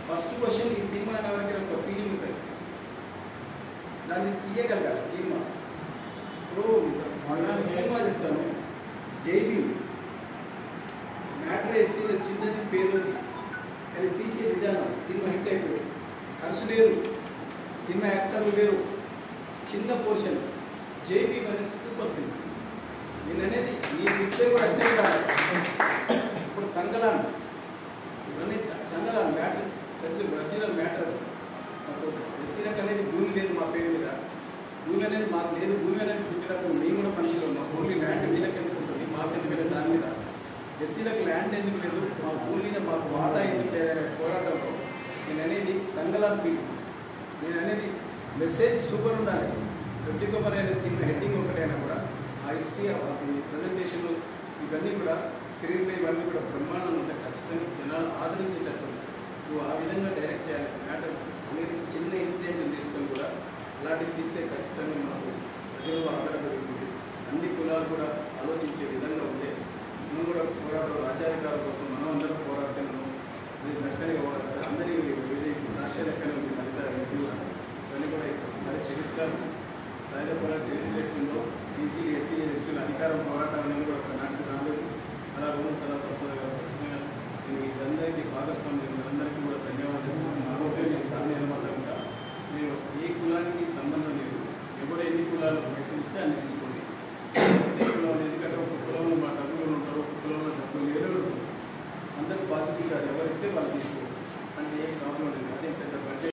First question ఈ cinema అనేవారికి ఒక ఫీలింగ్ ఉంటుంది, దాన్ని తీయగలగాలి సినిమా. ఇప్పుడు సినిమా చెప్తాను, జైబీ మ్యాటర్ వేసి చిన్నది పేరుది అది తీసే విధానం సినిమా హిట్ అయిపోయింది. ఖర్చు లేదు, సినిమా యాక్టర్లు లేరు, చిన్న పోర్షన్స్, జైబీ అనేది సూపర్ సినిమా. నేను అనేది ఈ పిక్చర్ కూడా అట్లే కాదు. ఇప్పుడు తంగలాన్ ఇవన్నీ తంగలాన్ మ్యాటర్ పెద్ద ఒరిజినల్ మ్యాటర్. ఎస్సీలకు అనేది భూమి లేదు మా పేరు మీద, భూమి అనేది మాకు లేదు. భూమి అనేది పుట్టినప్పుడు మేము కూడా మనుషులు ఉన్నాం. ఓన్లీ ల్యాండ్ వీళ్ళకి ఎందుకు ఉంటుంది, మాకు ఎందుకు లేదు దాని మీద. ఎస్సీలకు ల్యాండ్ ఎందుకు లేదు, మా భూమి మీద మాకు వాటా ఎందుకు లేదనే పోరాటంలో నేను అనేది తంగలాన్ ఫీల్. నేను అనేది మెసేజ్ సూపర్ ఉండాలి. గట్టి కొమ్మరి అనే సినిమా హెడ్డింగ్ ఒకటైనా కూడా ఆ హిస్టరీ ప్రజెంటేషన్ ఇవన్నీ కూడా స్క్రీన్ ప్లే ఇవన్నీ కూడా బ్రహ్మాండంగా ఉంటాయి. ఖచ్చితంగా జనాలు ఆదరించేటట్టు నువ్వు ఆ విధంగా డైరెక్ట్ చేయాలి. మ్యాటర్ అనేది చిన్న ఇన్సిడెంట్ తీసుకొని కూడా అలాంటివి తీస్తే ఖచ్చితంగా మనకు ప్రజలు ఆధారపడుతుంది. అన్ని కులాలు కూడా ఆలోచించే విధంగా ఉంటే మనం కూడా పోరాటం రాజ్యాధికారుల కోసం మనం అందరం పోరాడుతున్నాము. అది నష్టంగా పోరాడతారు అందరి రాష్ట్ర లెక్కన ఉంది. ఇవన్నీ కూడా ఒకసారి చరిత్ర సహజ పోరాట చరిత్ర ఉందో బీసీ ఎస్సీ ఎస్టీల అధికారం